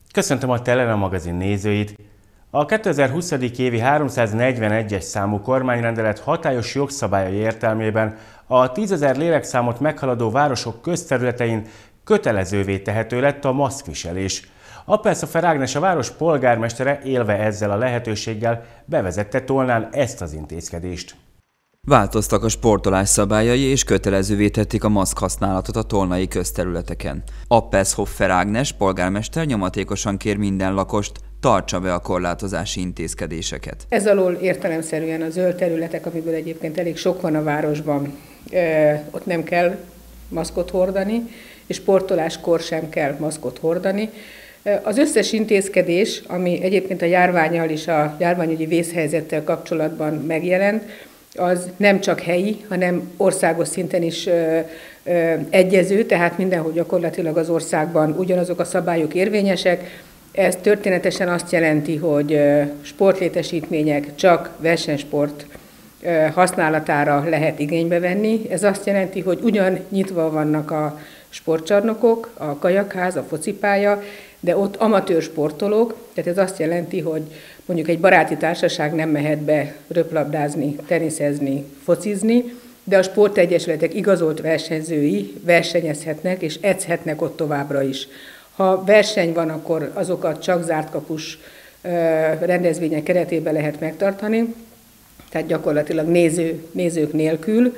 Köszöntöm a Telera magazin nézőit! A 2020. évi 341-es számú kormányrendelet hatályos jogszabályai értelmében a 10 000 lélekszámot meghaladó városok közterületein kötelezővé tehető lett a maszkviselés. Appelszofer Ágnes, a város polgármestere, élve ezzel a lehetőséggel bevezette Tolnán ezt az intézkedést. Változtak a sportolás szabályai és kötelezővé tették a maszk használatot a tolnai közterületeken. Appelszofer Ágnes polgármester nyomatékosan kér minden lakost, tartsa be a korlátozási intézkedéseket. Ez alól értelemszerűen a zöld területek, amiből egyébként elég sok van a városban, ott nem kell maszkot hordani, és sportoláskor sem kell maszkot hordani. Az összes intézkedés, ami egyébként a járvánnyal és a járványügyi vészhelyzettel kapcsolatban megjelent, az nem csak helyi, hanem országos szinten is egyező, tehát mindenhol gyakorlatilag az országban ugyanazok a szabályok érvényesek. Ez történetesen azt jelenti, hogy sportlétesítmények csak versenysport használatára lehet igénybe venni. Ez azt jelenti, hogy ugyan nyitva vannak a sportcsarnokok, a kajakház, a focipálya, de ott amatőr sportolók, tehát ez azt jelenti, hogy mondjuk egy baráti társaság nem mehet be röplabdázni, teniszezni, focizni, de a sportegyesületek igazolt versenyzői versenyezhetnek és edzhetnek ott továbbra is. Ha verseny van, akkor azokat csak zárt kapus rendezvények keretében lehet megtartani, tehát gyakorlatilag nézők nélkül.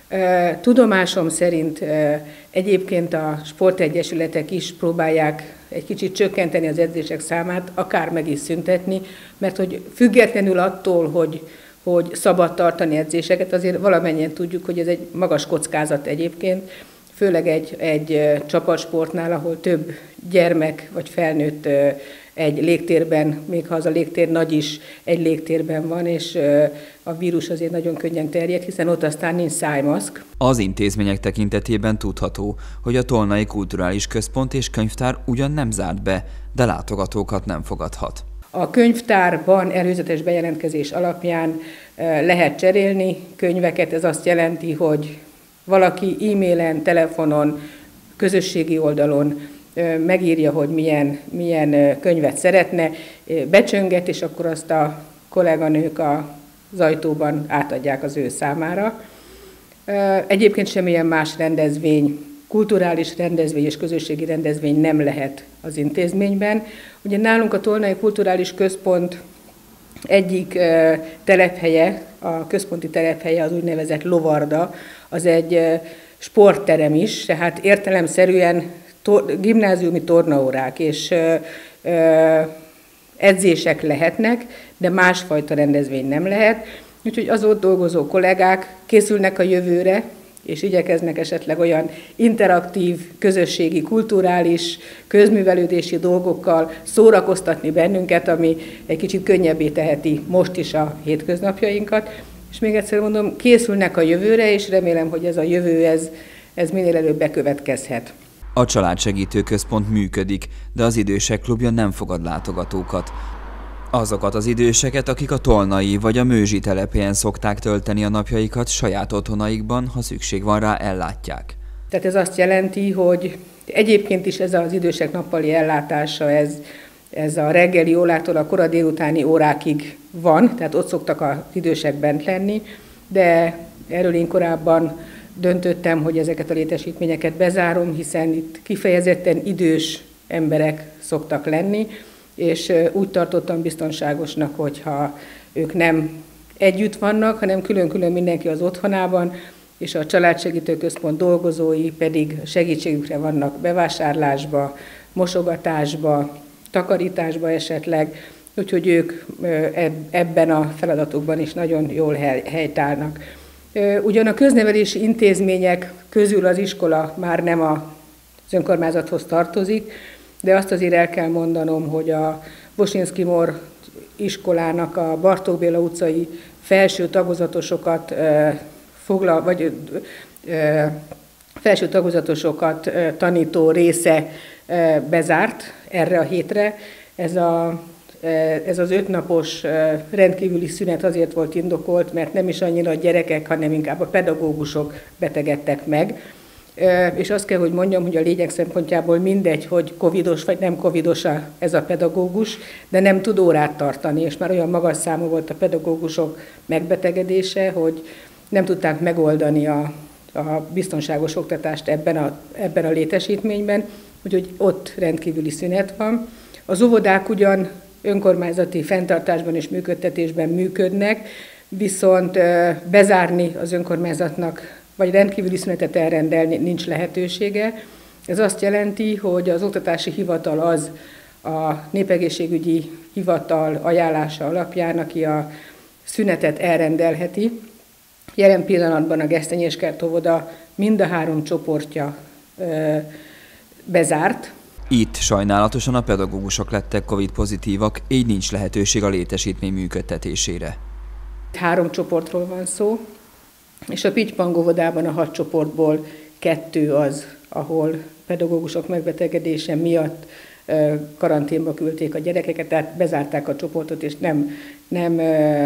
Tudomásom szerint egyébként a sportegyesületek is próbálják egy kicsit csökkenteni az edzések számát, akár meg is szüntetni, mert hogy függetlenül attól, hogy szabad tartani edzéseket, azért valamennyien tudjuk, hogy ez egy magas kockázat egyébként, főleg egy csapatsportnál, ahol több gyermek vagy felnőtt egy légtérben, még ha az a légtér nagy is, egy légtérben van, és a vírus azért nagyon könnyen terjed, hiszen ott aztán nincs szájmaszk. Az intézmények tekintetében tudható, hogy a Tolnai Kulturális Központ és Könyvtár ugyan nem zárt be, de látogatókat nem fogadhat. A könyvtárban előzetes bejelentkezés alapján lehet cserélni könyveket, ez azt jelenti, hogy valaki e-mailen, telefonon, közösségi oldalon megírja, hogy milyen könyvet szeretne, becsönget, és akkor azt a kolléganők az ajtóban átadják az ő számára. Egyébként semmilyen más rendezvény, kulturális rendezvény és közösségi rendezvény nem lehet az intézményben. Ugye nálunk a Tolnai Kulturális Központ egyik telephelye, a központi telephelye az úgynevezett Lovarda, az egy sportterem is, tehát értelemszerűen gimnáziumi tornaórák és edzések lehetnek, de másfajta rendezvény nem lehet. Úgyhogy az ott dolgozó kollégák készülnek a jövőre, és igyekeznek esetleg olyan interaktív, közösségi, kulturális, közművelődési dolgokkal szórakoztatni bennünket, ami egy kicsit könnyebbé teheti most is a hétköznapjainkat. És még egyszer mondom, készülnek a jövőre, és remélem, hogy ez a jövő, ez minél előbb bekövetkezhet. A Családsegítő Központ működik, de az Idősek Klubja nem fogad látogatókat. Azokat az időseket, akik a tolnai vagy a mőzsi telephelyen szokták tölteni a napjaikat, saját otthonaikban, ha szükség van rá, ellátják. Tehát ez azt jelenti, hogy egyébként is ez az idősek nappali ellátása, ez a reggeli órától a kora délutáni órákig van, tehát ott szoktak az idősek bent lenni, de erről én korábban döntöttem, hogy ezeket a létesítményeket bezárom, hiszen itt kifejezetten idős emberek szoktak lenni, és úgy tartottam biztonságosnak, hogyha ők nem együtt vannak, hanem külön-külön mindenki az otthonában, és a Családsegítő Központ dolgozói pedig segítségükre vannak bevásárlásba, mosogatásba, takarításba esetleg, úgyhogy ők ebben a feladatokban is nagyon jól helytállnak. Ugyan a köznevelési intézmények közül az iskola már nem az önkormányzathoz tartozik, de azt azért el kell mondanom, hogy a Bosinszky-Mor iskolának a Bartók Béla utcai felső tagozatosokat felső tagozatosokat tanító része bezárt erre a hétre. Ez az 5 napos rendkívüli szünet azért volt indokolt, mert nem is annyira a gyerekek, hanem inkább a pedagógusok betegedtek meg. És azt kell, hogy mondjam, hogy a lényeg szempontjából mindegy, hogy covidos vagy nem covidos ez a pedagógus, de nem tud órát tartani, és már olyan magas számú volt a pedagógusok megbetegedése, hogy nem tudták megoldani a biztonságos oktatást ebben a létesítményben, úgyhogy ott rendkívüli szünet van. Az óvodák ugyan önkormányzati fenntartásban és működtetésben működnek, viszont bezárni az önkormányzatnak, vagy rendkívüli szünetet elrendelni nincs lehetősége. Ez azt jelenti, hogy az oktatási hivatal az a népegészségügyi hivatal ajánlása alapján, aki a szünetet elrendelheti. Jelen pillanatban a Gesztenyéskert óvoda mind a 3 csoportja bezárt. Itt sajnálatosan a pedagógusok lettek Covid-pozitívak, így nincs lehetőség a létesítmény működtetésére. 3 csoportról van szó, és a Pitypang óvodában a 6 csoportból 2 az, ahol pedagógusok megbetegedése miatt karanténba küldték a gyerekeket, tehát bezárták a csoportot, és nem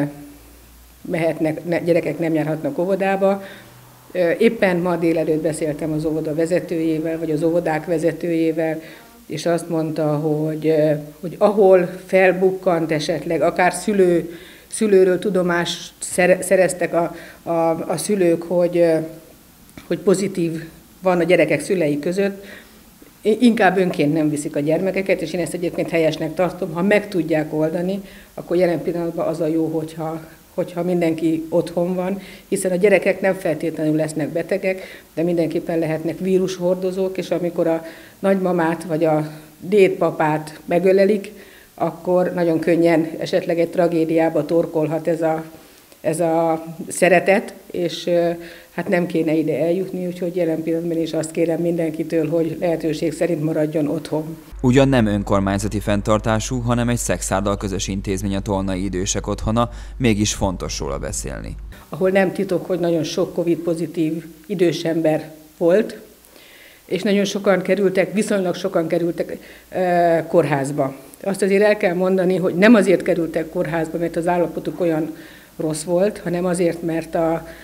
mehetnek, gyerekek nem járhatnak óvodába. Éppen ma délelőtt beszéltem az óvoda vezetőjével, vagy az óvodák vezetőjével, és azt mondta, hogy ahol felbukkant esetleg, akár szülőről tudomást szereztek a szülők, hogy pozitív van a gyerekek szülei között, inkább önként nem viszik a gyermekeket, és én ezt egyébként helyesnek tartom. Ha meg tudják oldani, akkor jelen pillanatban az a jó, hogyha mindenki otthon van, hiszen a gyerekek nem feltétlenül lesznek betegek, de mindenképpen lehetnek vírushordozók, és amikor a nagymamát vagy a dédpapát megölelik, akkor nagyon könnyen esetleg egy tragédiába torkolhat ez a szeretet, és hát nem kéne ide eljutni, úgyhogy jelen pillanatban is azt kérem mindenkitől, hogy lehetőség szerint maradjon otthon. Ugyan nem önkormányzati fenntartású, hanem egy szexárdal közös intézmény a Tolnai Idősek Otthona, mégis fontos róla beszélni. Ahol nem titok, hogy nagyon sok Covid-pozitív idős ember volt, és viszonylag sokan kerültek kórházba. Azt azért el kell mondani, hogy nem azért kerültek kórházba, mert az állapotuk olyan rossz volt, hanem azért, mert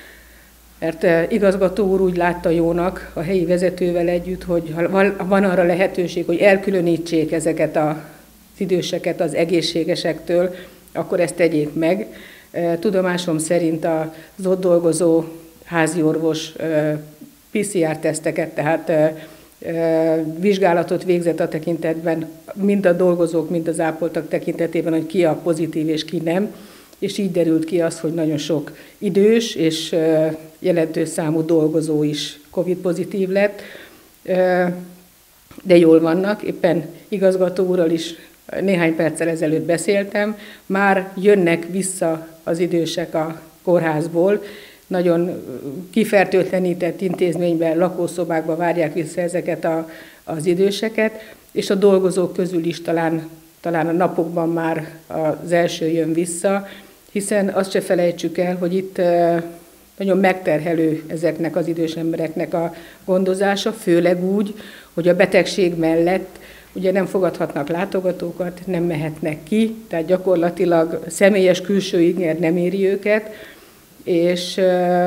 igazgató úr úgy látta jónak a helyi vezetővel együtt, hogy van arra lehetőség, hogy elkülönítsék ezeket az időseket az egészségesektől, akkor ezt tegyék meg. Tudomásom szerint az ott dolgozó háziorvos PCR-teszteket, tehát vizsgálatot végzett a tekintetben, mind a dolgozók, mind az ápoltak tekintetében, hogy ki a pozitív és ki nem, és így derült ki az, hogy nagyon sok idős és jelentős számú dolgozó is Covid-pozitív lett, de jól vannak. Éppen igazgató úrral is néhány perccel ezelőtt beszéltem, már jönnek vissza az idősek a kórházból, nagyon kifertőtlenített intézményben, lakószobákba várják vissza ezeket az időseket, és a dolgozók közül is talán a napokban már az első jön vissza, hiszen azt se felejtsük el, hogy itt nagyon megterhelő ezeknek az idős embereknek a gondozása, főleg úgy, hogy a betegség mellett ugye nem fogadhatnak látogatókat, nem mehetnek ki, tehát gyakorlatilag személyes külső inger nem éri őket, és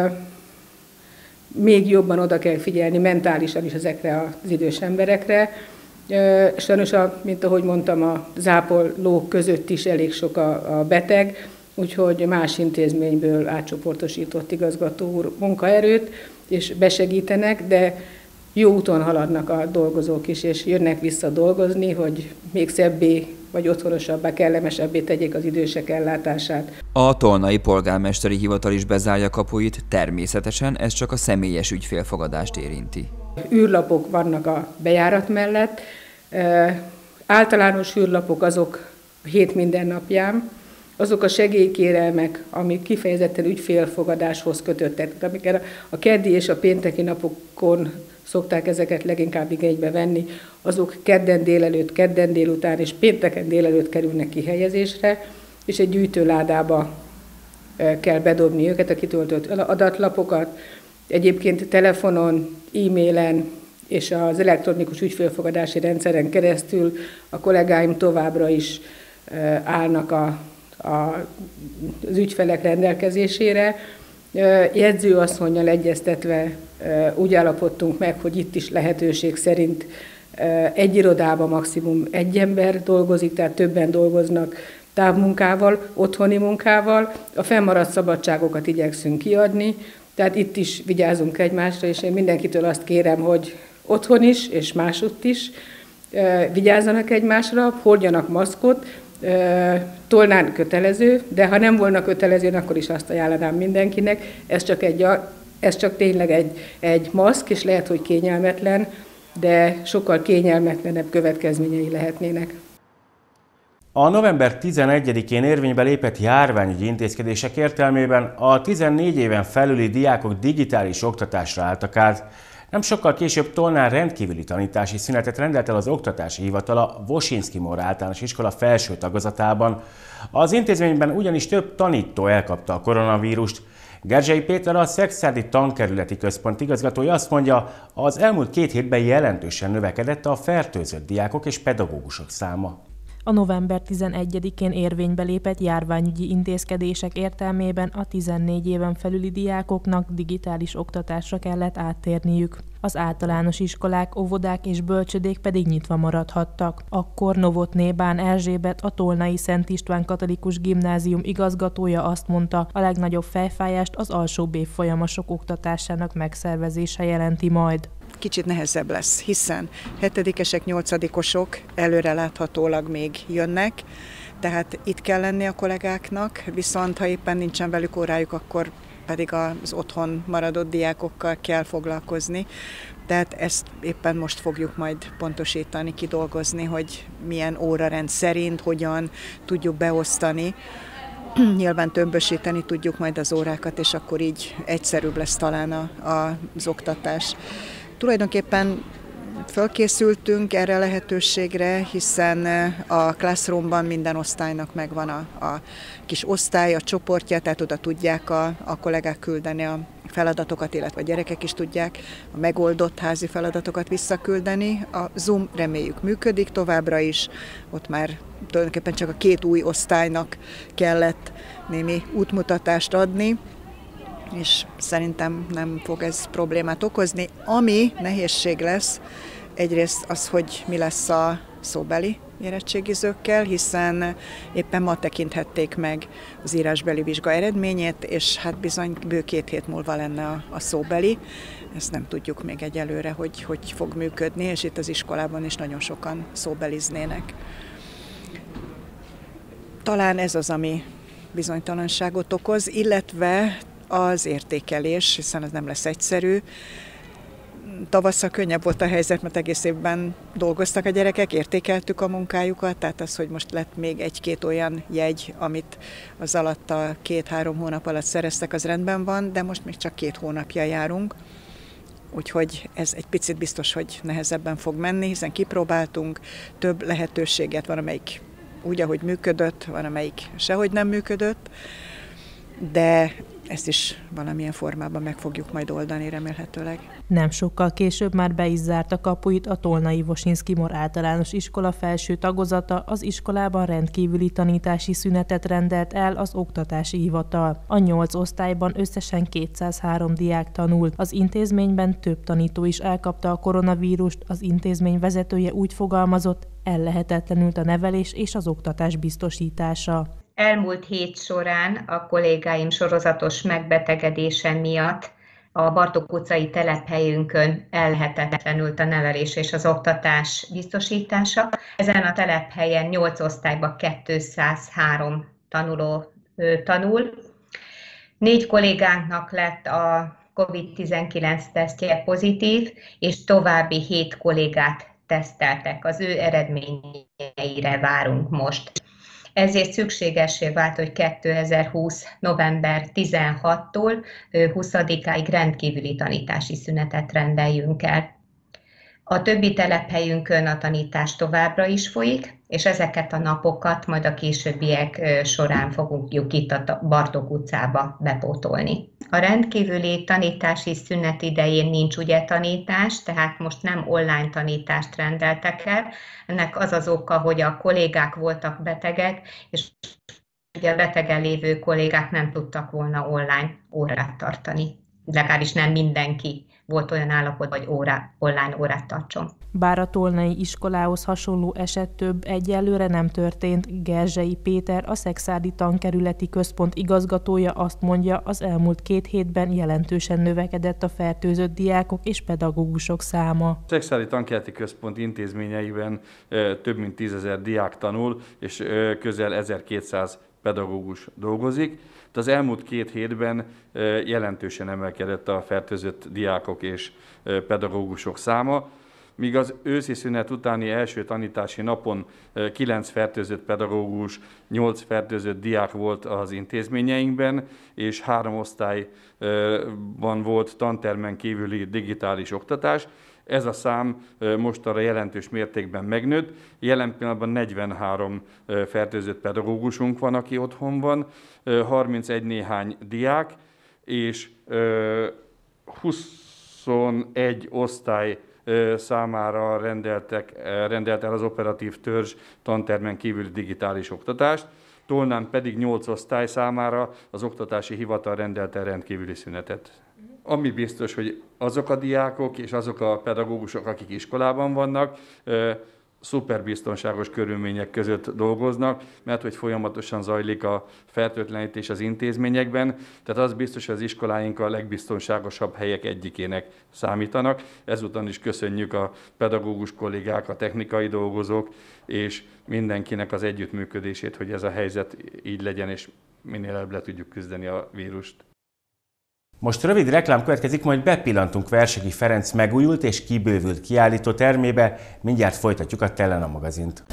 még jobban oda kell figyelni mentálisan is ezekre az idős emberekre. Sajnos, mint ahogy mondtam, a zápolók között is elég sok a beteg, úgyhogy más intézményből átcsoportosított igazgató úr munkaerőt, és besegítenek, de jó úton haladnak a dolgozók is, és jönnek vissza dolgozni, hogy még szebbé vagy otthonosabbá, kellemesebbé tegyék az idősek ellátását. A Tolnai Polgármesteri Hivatal is bezárja kapuit, természetesen ez csak a személyes ügyfélfogadást érinti. Űrlapok vannak a bejárat mellett, általános űrlapok azok a hét mindennapján, azok a segélykérelmek, amik kifejezetten ügyfélfogadáshoz kötöttek, amiket a keddi és a pénteki napokon szokták ezeket leginkább igénybe venni, azok kedden délelőtt, kedden délután és pénteken délelőtt kerülnek kihelyezésre, és egy gyűjtőládába kell bedobni őket, a kitöltött adatlapokat. Egyébként telefonon, e-mailen és az elektronikus ügyfélfogadási rendszeren keresztül a kollégáim továbbra is állnak az ügyfelek rendelkezésére. Jegyzőasszonnyal egyeztetve úgy állapodtunk meg, hogy itt is lehetőség szerint egy irodában maximum egy ember dolgozik, tehát többen dolgoznak távmunkával, otthoni munkával. A fennmaradt szabadságokat igyekszünk kiadni, tehát itt is vigyázunk egymásra, és én mindenkitől azt kérem, hogy otthon is, és másutt is vigyázzanak egymásra, hordjanak maszkot, tolnán kötelező, de ha nem volna kötelező, akkor is azt ajánlanám mindenkinek. Ez csak tényleg egy maszk, és lehet, hogy kényelmetlen, de sokkal kényelmetlenebb következményei lehetnének. A november 11-én érvénybe lépett járványügyi intézkedések értelmében a 14 éven felüli diákok digitális oktatásra álltak át. Nem sokkal később Tolnán rendkívüli tanítási szünetet rendelt el az Oktatási Hivatal a Wosinski Mora Általános Iskola felső tagozatában. Az intézményben ugyanis több tanító elkapta a koronavírust. Gerzsei Péter, a Szekszárdi Tankerületi Központ igazgatója azt mondja, az elmúlt 2 hétben jelentősen növekedett a fertőzött diákok és pedagógusok száma. A november 11-én érvénybe lépett járványügyi intézkedések értelmében a 14 éven felüli diákoknak digitális oktatásra kellett áttérniük. Az általános iskolák, óvodák és bölcsödék pedig nyitva maradhattak. Akkor Novotné Bán Erzsébet, a Tolnai Szent István Katolikus Gimnázium igazgatója azt mondta, a legnagyobb fejfájást az alsóbb évfolyamosok oktatásának megszervezése jelenti majd. Kicsit nehezebb lesz, hiszen 7-esek, 8-osok előreláthatólag még jönnek, tehát itt kell lenni a kollégáknak, viszont ha éppen nincsen velük órájuk, akkor pedig az otthon maradott diákokkal kell foglalkozni. Tehát ezt éppen most fogjuk majd pontosítani, kidolgozni, hogy milyen órarend szerint, hogyan tudjuk beosztani. Nyilván tömbösíteni tudjuk majd az órákat, és akkor így egyszerűbb lesz talán az oktatás. Tulajdonképpen fölkészültünk erre a lehetőségre, hiszen a Classroomban minden osztálynak megvan a kis osztály, a csoportja, tehát oda tudják a kollégák küldeni a feladatokat, illetve a gyerekek is tudják a megoldott házi feladatokat visszaküldeni. A Zoom reméljük működik továbbra is, ott már tulajdonképpen csak a 2 új osztálynak kellett némi útmutatást adni, és szerintem nem fog ez problémát okozni. Ami nehézség lesz, egyrészt az, hogy mi lesz a szóbeli érettségizőkkel, hiszen éppen ma tekinthették meg az írásbeli vizsga eredményét, és hát bizony bő 2 hét múlva lenne a szóbeli. Ezt nem tudjuk még egyelőre, hogy fog működni, és itt az iskolában is nagyon sokan szóbeliznének. Talán ez az, ami bizonytalanságot okoz, illetve az értékelés, hiszen ez nem lesz egyszerű. Tavasszal könnyebb volt a helyzet, mert egész évben dolgoztak a gyerekek, értékeltük a munkájukat, tehát az, hogy most lett még 1-2 olyan jegy, amit az alatt a 2-3 hónap alatt szereztek, az rendben van, de most még csak 2 hónapja járunk. Úgyhogy ez egy picit biztos, hogy nehezebben fog menni, hiszen kipróbáltunk több lehetőséget, van amelyik úgy, ahogy működött, van amelyik sehogy nem működött, de ezt is valamilyen formában meg fogjuk majd oldani remélhetőleg. Nem sokkal később már be is zárta kapuit a Tolnai Wosinski Mora Általános Iskola felső tagozata, az iskolában rendkívüli tanítási szünetet rendelt el az Oktatási Hivatal. A 8 osztályban összesen 203 diák tanul. Az intézményben több tanító is elkapta a koronavírust, az intézmény vezetője úgy fogalmazott, ellehetetlenült a nevelés és az oktatás biztosítása. Elmúlt hét során a kollégáim sorozatos megbetegedése miatt a Bartók utcai telephelyünkön ellehetetlenült a nevelés és az oktatás biztosítása. Ezen a telephelyen 8 osztályban 203 tanuló tanul. 4 kollégánknak lett a COVID-19 tesztje pozitív, és további 7 kollégát teszteltek. Az ő eredményeire várunk most. Ezért szükségessé vált, hogy 2020. november 16-tól 20-áig rendkívüli tanítási szünetet rendeljünk el. A többi telephelyünkön a tanítás továbbra is folyik, és ezeket a napokat majd a későbbiek során fogjuk itt a Bartók utcába bepótolni. A rendkívüli tanítási szünet idején nincs ugye tanítás, tehát most nem online tanítást rendeltek el. Ennek az az oka, hogy a kollégák voltak betegek, és ugye a betegen lévő kollégák nem tudtak volna online órát tartani. Legalábbis nem mindenki volt olyan állapotban, hogy online órát tartson. Bár a tolnai iskolához hasonló eset több egyelőre nem történt, Gerzsei Péter, a Szekszárdi Tankerületi Központ igazgatója azt mondja, az elmúlt 2 hétben jelentősen növekedett a fertőzött diákok és pedagógusok száma. A Szekszárdi Tankerületi Központ intézményeiben több mint 10 000 diák tanul, és közel 1200 pedagógus dolgozik. Az elmúlt 2 hétben jelentősen emelkedett a fertőzött diákok és pedagógusok száma, míg az őszi szünet utáni első tanítási napon 9 fertőzött pedagógus, 8 fertőzött diák volt az intézményeinkben, és 3 osztályban volt tantermen kívüli digitális oktatás. Ez a szám mostanra jelentős mértékben megnőtt. Jelen pillanatban 43 fertőzött pedagógusunk van, aki otthon van, 31 néhány diák, és 21 osztály számára rendelt el az operatív törzs tantermen kívüli digitális oktatást. Tolnán pedig 8 osztály számára az oktatási hivatal rendelt el rendkívüli szünetet. Ami biztos, hogy azok a diákok és azok a pedagógusok, akik iskolában vannak, szuperbiztonságos körülmények között dolgoznak, mert hogy folyamatosan zajlik a fertőtlenítés az intézményekben, tehát az biztos, hogy az iskoláink a legbiztonságosabb helyek egyikének számítanak. Ezúton is köszönjük a pedagógus kollégák, a technikai dolgozók és mindenkinek az együttműködését, hogy ez a helyzet így legyen, és minél előbb le tudjuk küzdeni a vírust. Most rövid reklám következik, majd bepillantunk Versegi Ferenc megújult és kibővült kiállító termébe, mindjárt folytatjuk a Telena magazint.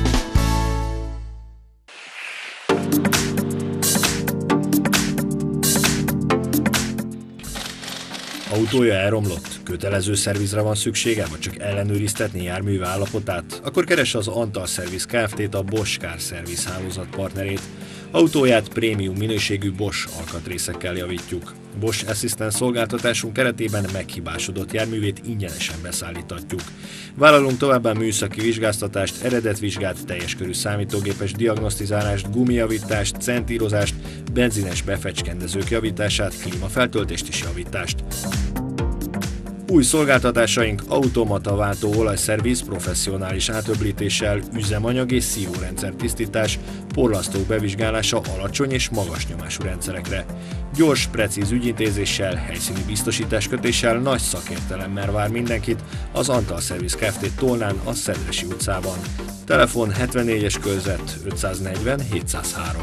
Autója elromlott? Kötelező szervizre van szüksége, vagy csak ellenőriztetni járműve állapotát? Akkor keresse az Antal Service Kft-t, a Bosch Car Service hálózat partnerét. Autóját prémium minőségű Bosch alkatrészekkel javítjuk. Bosch Assistance szolgáltatásunk keretében meghibásodott járművét ingyenesen beszállítatjuk. Vállalunk továbbá műszaki vizsgáztatást, eredetvizsgát, teljes körű számítógépes diagnosztizálást, gumijavítást, centírozást, benzines befecskendezők javítását, klímafeltöltést és javítást. Új szolgáltatásaink automataváltó olajszerviz professzionális átöblítéssel, üzemanyag és szívórendszer tisztítás, porlasztók bevizsgálása alacsony és magas nyomású rendszerekre. Gyors, precíz ügyintézéssel, helyszíni biztosításkötéssel, nagy szakértelemmel vár mindenkit az Antal Service Kft. Tolnán, a Szedresi utcában. Telefon 74-es körzet 540 703.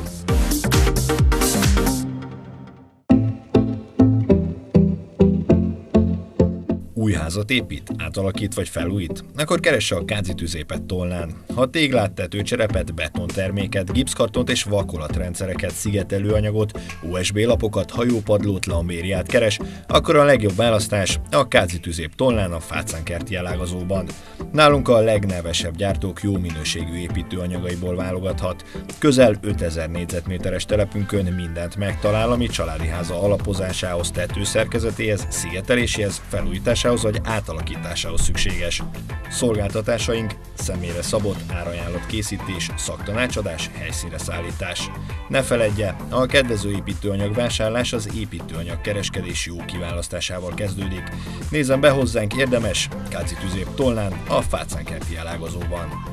Új házat épít, átalakít vagy felújít? Akkor keresse a Kázi Tüzépet Tolnán. Ha téglát, tetőcserepet, betonterméket, gipszkartont és vakolatrendszereket, szigetelőanyagot, USB lapokat, hajópadlót, lambériát keres, akkor a legjobb választás a Kázi Tüzép Tolnán, a Fácánkerti elágazóban. Nálunk a legnevesebb gyártók jó minőségű építőanyagaiból válogathat. Közel 5000 négyzetméteres telepünkön mindent megtalál, ami családi háza alapozásához, tetőszerkezetéhez, szigeteléséhez, felújításához vagy átalakításához szükséges. Szolgáltatásaink: személyre szabott árajánlat készítés, szaktanácsadás, helyszínre szállítás. Ne feledje, a kedvező építőanyag vásárlás az építőanyag kereskedés jó kiválasztásával kezdődik. Nézzen be hozzánk, érdemes! Kázi Tüzép Tolnán, a Fácánkerti elágazóban.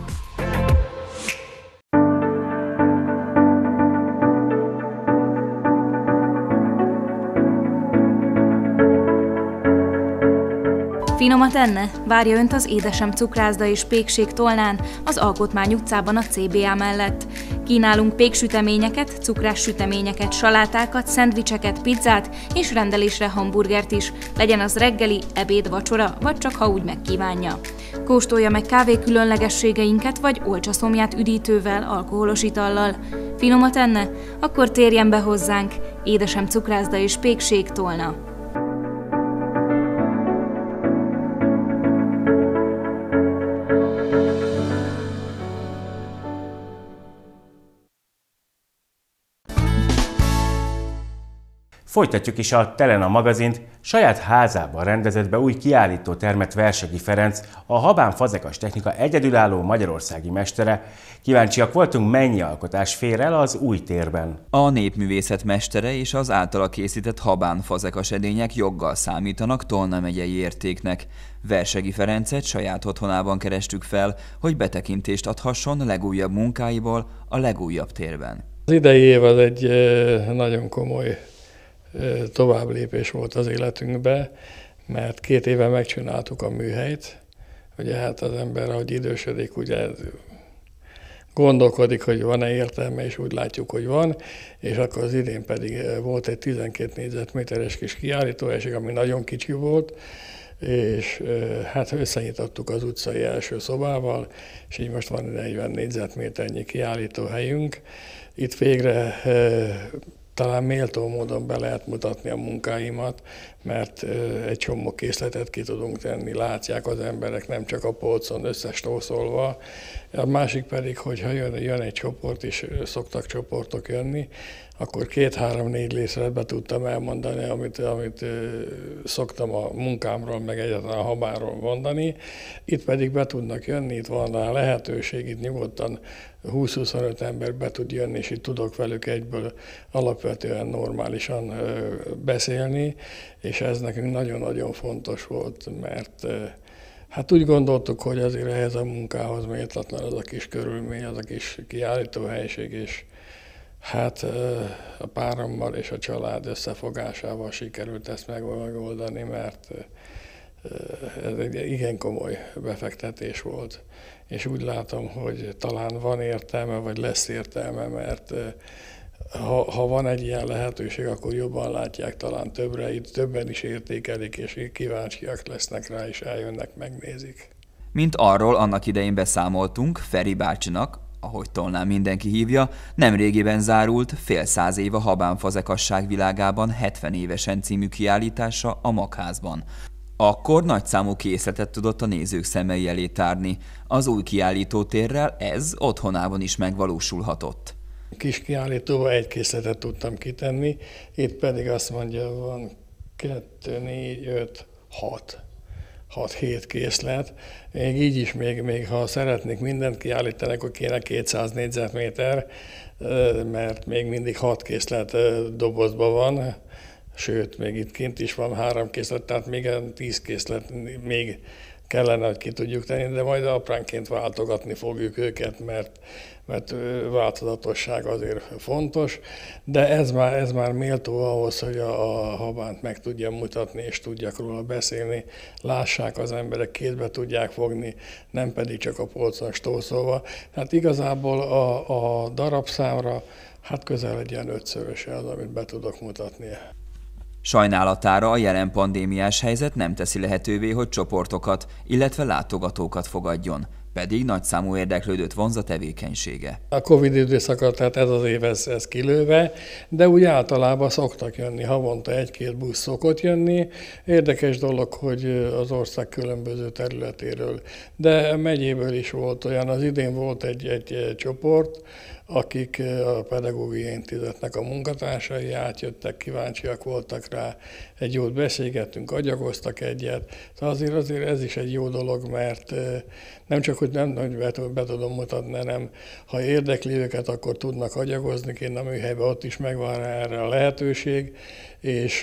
Finomat enne? Várja Önt az Édesem cukrászda és pékség Tolnán, az Alkotmány utcában a CBA mellett. Kínálunk péksüteményeket, cukrássüteményeket, salátákat, szendvicseket, pizzát és rendelésre hamburgert is, legyen az reggeli, ebéd, vacsora, vagy csak ha úgy megkívánja. Kóstolja meg kávé különlegességeinket, vagy olcsaszomját üdítővel, alkoholos itallal. Finomat enne? Akkor térjen be hozzánk. Édesem cukrászda és pékség Tolna. Folytatjuk is a Telena magazint. Saját házában rendezett be új kiállítótermet Versegyi Ferenc, a Habán Fazekas technika egyedülálló magyarországi mestere. Kíváncsiak voltunk, mennyi alkotás fér el az új térben. A népművészet mestere és az általa készített Habán Fazekas edények joggal számítanak Tolna megyei értéknek. Versegyi Ferencet saját otthonában kerestük fel, hogy betekintést adhasson legújabb munkáiból a legújabb térben. Az idei év az egy nagyon komoly továbblépés volt az életünkbe, mert 2 éve megcsináltuk a műhelyt. Ugye hát az ember, ahogy idősödik, ugye gondolkodik, hogy van-e értelme, és úgy látjuk, hogy van, és akkor az idén pedig volt egy 12 négyzetméteres kis kiállítóhelység, ami nagyon kicsi volt, és hát összenyitottuk az utcai első szobával, és így most van 40 négyzetméternyi kiállítóhelyünk. Itt végre talán méltó módon be lehet mutatni a munkáimat, mert egy csomó készletet ki tudunk tenni, látják az emberek, nem csak a polcon összestószolva. A másik pedig, hogyha jön egy csoport, és szoktak csoportok jönni, akkor 2-3-4 részlet be tudtam elmondani, amit szoktam a munkámról, meg egyáltalán a Habánról mondani. Itt pedig be tudnak jönni, itt van rá lehetőség, itt nyugodtan 20-25 ember be tud jönni, és itt tudok velük egyből alapvetően normálisan beszélni, és ez nekünk nagyon-nagyon fontos volt, mert hát úgy gondoltuk, hogy azért ehhez a munkához méltatlan az a kis körülmény, az a kis kiállítóhelység, és hát a párommal és a család összefogásával sikerült ezt megoldani, mert ez egy igen komoly befektetés volt. És úgy látom, hogy talán van értelme, vagy lesz értelme, mert ha van egy ilyen lehetőség, akkor jobban látják talán többre, itt többen is értékelik, és kíváncsiak lesznek rá, és eljönnek, megnézik. Mint arról annak idején beszámoltunk, Feri bácsinak, ahogy Tolnán mindenki hívja, nemrégiben zárult fél 100 év a Habán Fazekasság világában 70 évesen című kiállítása a Magházban. Akkor nagyszámú készletet tudott a nézők szemei elé tárni. Az új kiállítótérrel ez otthonában is megvalósulhatott. Kis kiállítóba egy készletet tudtam kitenni, itt pedig azt mondja, van 2, 4, 5, 6-7 készlet. Még így is, még ha szeretnék mindent kiállítani, akkor kéne 200 négyzetméter, mert még mindig 6 készlet dobozban van, sőt, még itt kint is van 3 készlet, tehát még 10 készlet még kellene, hogy ki tudjuk tenni, de majd apránként váltogatni fogjuk őket, mert változatosság azért fontos, de ez már méltó ahhoz, hogy a Habánt meg tudja mutatni, és tudjak róla beszélni, lássák az emberek, kézbe tudják fogni, nem pedig csak a polcon stószolva. Tehát igazából a darabszámra hát közel egy ilyen 5-szöröse az, amit be tudok mutatni. Sajnálatára a jelen pandémiás helyzet nem teszi lehetővé, hogy csoportokat, illetve látogatókat fogadjon, pedig nagyszámú érdeklődőt vonz a tevékenysége. A Covid időszaka, tehát ez az év ez kilőve, de úgy általában szoktak jönni, havonta 1-2 busz szokott jönni. Érdekes dolog, hogy az ország különböző területéről, de megyéből is volt olyan. Az idén volt egy csoport, akik a Pedagógiai Intézetnek a munkatársai átjöttek, kíváncsiak voltak rá, egy jót beszélgettünk, agyagoztak egyet. Azért ez is egy jó dolog, mert nem csak, hogy nem be tudom mutatni, hanem ha érdekli őket, akkor tudnak agyagozni, én a műhelyben ott is megvan erre a lehetőség, és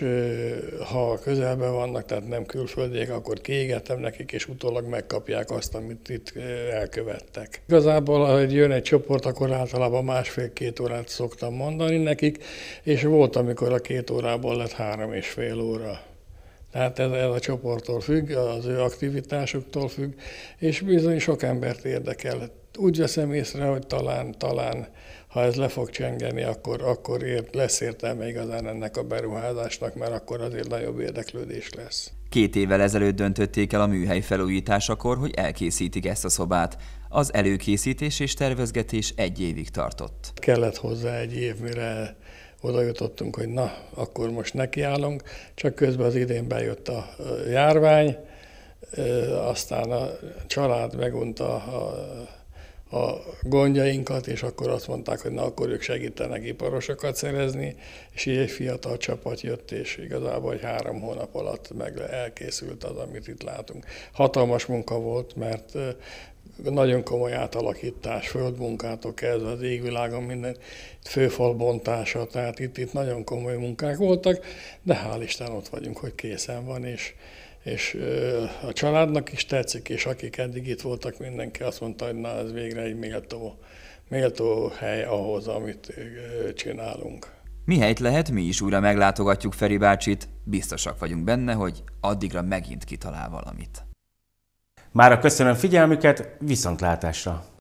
ha közelben vannak, tehát nem külföldiek, akkor kiégetem nekik, és utólag megkapják azt, amit itt elkövettek. Igazából, ha jön egy csoport, akkor általában 1,5-2 órát szoktam mondani nekik, és volt, amikor a 2 órából lett 3,5 óra. Tehát ez a csoporttól függ, az ő aktivitásuktól függ, és bizony sok embert érdekel. Úgy veszem észre, hogy talán ha ez le fog csengeni, akkor lesz értelme igazán ennek a beruházásnak, mert akkor azért nagyobb érdeklődés lesz. 2 évvel ezelőtt döntötték el a műhely felújításakor, hogy elkészítik ezt a szobát. Az előkészítés és tervezgetés 1 évig tartott. Kellett hozzá 1 év, mire oda jutottunk, hogy na, akkor most nekiállunk, csak közben az idén bejött a járvány, aztán a család megunta a gondjainkat, és akkor azt mondták, hogy na, akkor ők segítenek iparosokat szerezni, és így egy fiatal csapat jött, és igazából egy 3 hónap alatt meg elkészült az, amit itt látunk. Hatalmas munka volt, mert nagyon komoly átalakítás, földmunkától kezdve az égvilágon minden, főfal bontása, tehát itt nagyon komoly munkák voltak, de hál' Isten ott vagyunk, hogy készen van, és a családnak is tetszik, és akik eddig itt voltak, mindenki azt mondta, hogy na, ez végre egy méltó hely ahhoz, amit csinálunk. Mihelyt lehet, mi is újra meglátogatjuk Feri bácsit, biztosak vagyunk benne, hogy addigra megint kitalál valamit. Mára köszönöm figyelmüket, viszontlátásra!